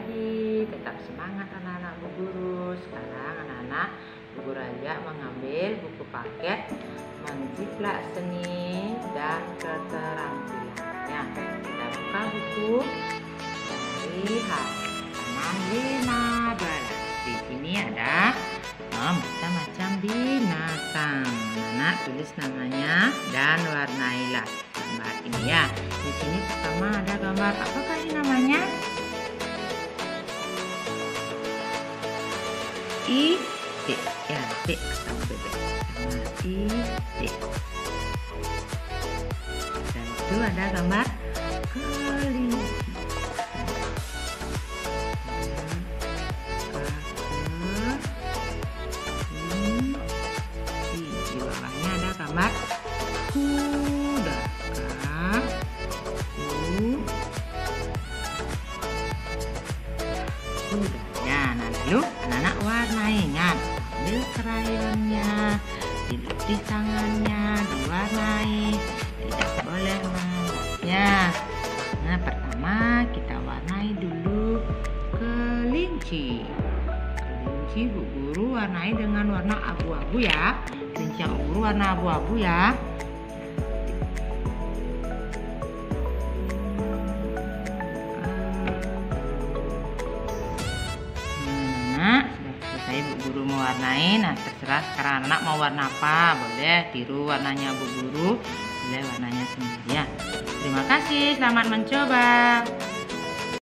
lagi. Tetap semangat anak-anak Bu Guru. Sekarang anak-anak Bu Guru Alia mengambil buku paket Menjiplak Seni dan Keterampilannya. Kita buka buku dari halaman 15. Di sini ada macam-macam binatang. Anak tulis namanya dan warnailah gambar ini ya. Di sini pertama ada gambar apakah ini namanya? Itik ya, tik atau bebek. Itik. Dan itu ada gambar kelinci. Di bawahnya ada gambar kuda. Kudanya. Nah, lalu anak-anak warnai. Ingat, ambil krayonnya, diluk di tangannya, diwarnai. Tidak boleh menulisnya. Nah, pertama kita warnai dulu kelinci. Kelinci Bu Guru warnai dengan warna abu-abu ya. Kelinci yang Bu Guru warna abu-abu ya. Sudah selesai Bu Guru mewarnai. Nah, terserah sekarang anak mau warna apa. Boleh tiru warnanya Bu Guru, boleh warnanya sendiri ya. Terima kasih, selamat mencoba.